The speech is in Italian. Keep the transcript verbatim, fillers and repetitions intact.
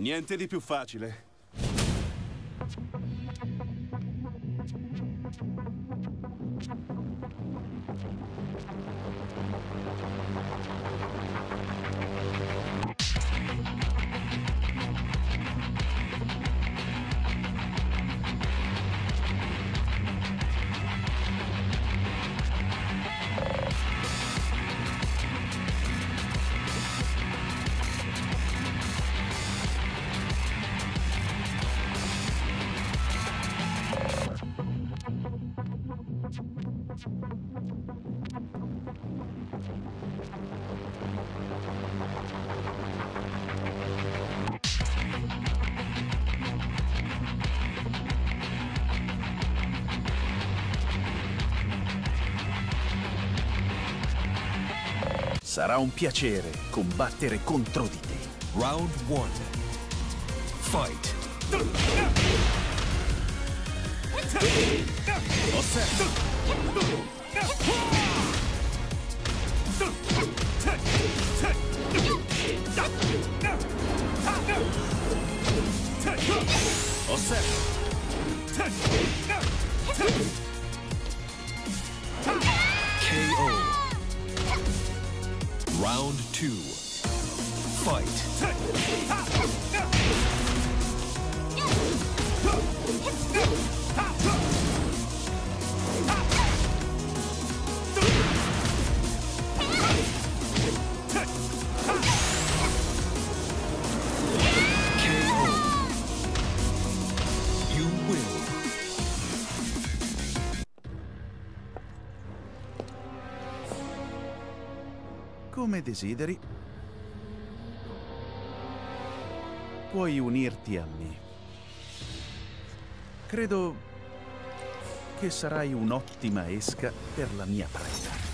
Niente di più facile. Sarà un piacere combattere contro di te. Round one. Fight. Osserva. Osserva. K O. Round two. Fight. K O. You win. Come desideri. Puoi unirti a me. Credo che sarai un'ottima esca per la mia preda.